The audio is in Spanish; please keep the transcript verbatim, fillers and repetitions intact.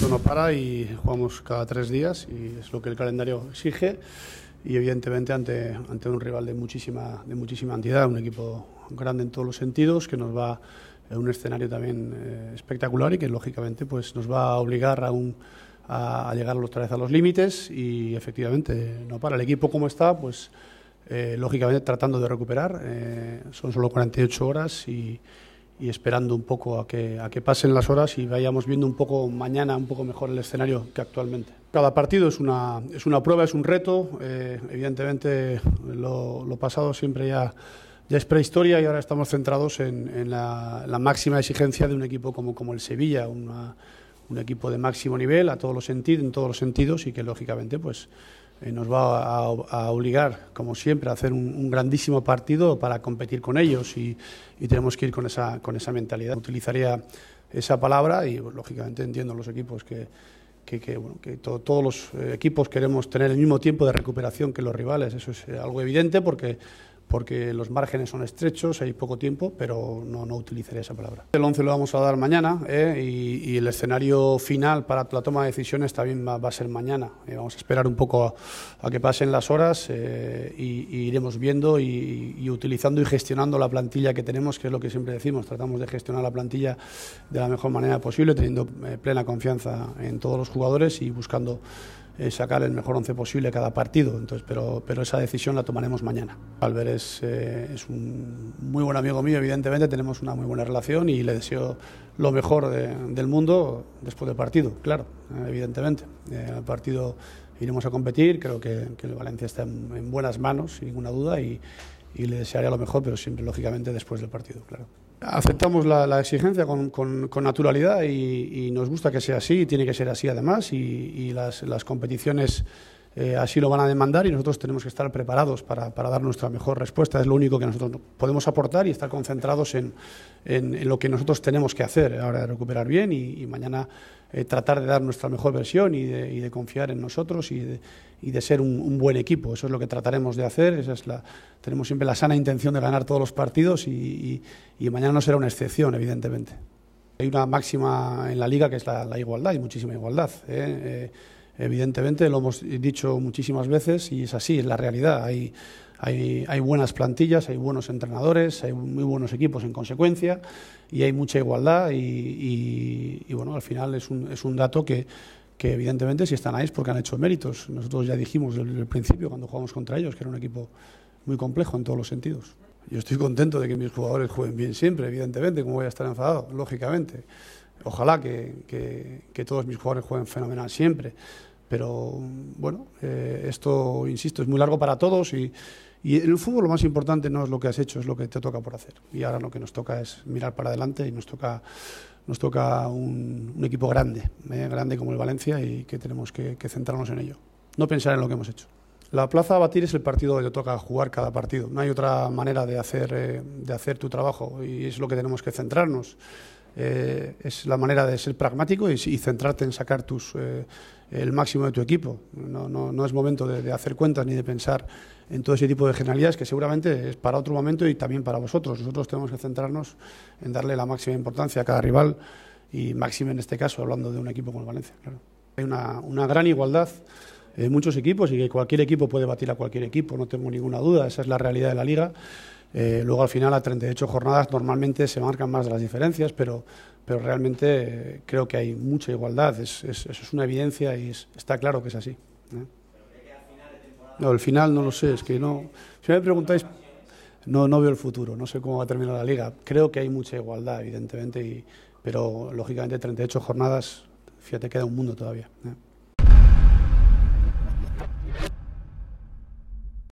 esto no para y jugamos cada tres días y es lo que el calendario exige y evidentemente ante, ante un rival de muchísima, de muchísima entidad, un equipo grande en todos los sentidos que nos va en un escenario también eh, espectacular y que lógicamente pues, nos va a obligar a, un, a, a llegar otra vez a los límites y efectivamente no para. El equipo como está, pues eh, lógicamente tratando de recuperar, eh, son solo cuarenta y ocho horas y y esperando un poco a que, a que pasen las horas y vayamos viendo un poco mañana un poco mejor el escenario que actualmente. Cada partido es una, es una prueba, es un reto, eh, evidentemente lo, lo pasado siempre ya, ya es prehistoria y ahora estamos centrados en, en la, la máxima exigencia de un equipo como, como el Sevilla, una, un equipo de máximo nivel a todos los sentidos, en todos los sentidos y que lógicamente pues Eh, nos va a, a obligar, como siempre, a hacer un, un grandísimo partido para competir con ellos y, y tenemos que ir con esa, con esa mentalidad. Utilizaría esa palabra y, pues, lógicamente, entiendo los equipos que, que, que, bueno, que to, todos los equipos queremos tener el mismo tiempo de recuperación que los rivales. Eso es algo evidente porque, porque los márgenes son estrechos, hay poco tiempo, pero no, no utilizaré esa palabra. El once lo vamos a dar mañana eh, y, y el escenario final para la toma de decisiones también va, va a ser mañana. Eh, vamos a esperar un poco a, a que pasen las horas eh, y, y iremos viendo y, y utilizando y gestionando la plantilla que tenemos, que es lo que siempre decimos, tratamos de gestionar la plantilla de la mejor manera posible, teniendo eh, plena confianza en todos los jugadores y buscando Eh, sacar el mejor once posible cada partido, entonces, pero, pero esa decisión la tomaremos mañana. Albert es, eh, es un muy buen amigo mío, evidentemente tenemos una muy buena relación y le deseo lo mejor de, del mundo después del partido, claro, eh, evidentemente. Eh, el partido iremos a competir, creo que, que el Valencia está en, en buenas manos, sin ninguna duda, y, y le desearía lo mejor, pero siempre, lógicamente, después del partido, claro. Aceptamos la, la exigencia con, con, con naturalidad y, y nos gusta que sea así, y tiene que ser así además, y, y las, las competiciones eh, así lo van a demandar y nosotros tenemos que estar preparados para, para dar nuestra mejor respuesta. Es lo único que nosotros podemos aportar y estar concentrados en, en, en lo que nosotros tenemos que hacer, ahora recuperar bien y, y mañana eh, tratar de dar nuestra mejor versión y de, y de confiar en nosotros y de, y de ser un, un buen equipo. Eso es lo que trataremos de hacer. Esa es la, tenemos siempre la sana intención de ganar todos los partidos y, y, y mañana no será una excepción, evidentemente. Hay una máxima en la Liga que es la, la igualdad, hay muchísima igualdad. ¿eh? Eh, evidentemente, lo hemos dicho muchísimas veces y es así, es la realidad. Hay, hay, hay buenas plantillas, hay buenos entrenadores, hay muy buenos equipos en consecuencia y hay mucha igualdad y, y, y bueno, al final es un, es un dato que, que evidentemente si están ahí es porque han hecho méritos. Nosotros ya dijimos desde el principio cuando jugamos contra ellos que era un equipo muy complejo en todos los sentidos. Yo estoy contento de que mis jugadores jueguen bien siempre, evidentemente, como voy a estar enfadado, lógicamente. Ojalá que, que, que todos mis jugadores jueguen fenomenal siempre, pero bueno, eh, esto, insisto, es muy largo para todos y, y en el fútbol lo más importante no es lo que has hecho, es lo que te toca por hacer. Y ahora lo que nos toca es mirar para adelante y nos toca, nos toca un, un equipo grande, eh, grande como el Valencia y que tenemos que, que centrarnos en ello, no pensar en lo que hemos hecho. La plaza a batir es el partido que te toca jugar cada partido. No hay otra manera de hacer, eh, de hacer tu trabajo y es lo que tenemos que centrarnos. Eh, es la manera de ser pragmático y, y centrarte en sacar tus, eh, el máximo de tu equipo. No, no, no es momento de, de hacer cuentas ni de pensar en todo ese tipo de genialidades que seguramente es para otro momento y también para vosotros. Nosotros tenemos que centrarnos en darle la máxima importancia a cada rival y máxima en este caso hablando de un equipo como el Valencia. Claro. Hay una, una gran igualdad en muchos equipos y que cualquier equipo puede batir a cualquier equipo, no tengo ninguna duda, esa es la realidad de la Liga. Eh, luego al final a treinta y ocho jornadas normalmente se marcan más las diferencias, pero, pero realmente eh, creo que hay mucha igualdad, es, es, eso es una evidencia y es, está claro que es así. ¿eh? No, el final no lo sé, es que no, si me preguntáis, no, no veo el futuro, no sé cómo va a terminar la Liga, creo que hay mucha igualdad evidentemente, y, pero lógicamente treinta y ocho jornadas, fíjate, queda un mundo todavía. ¿eh?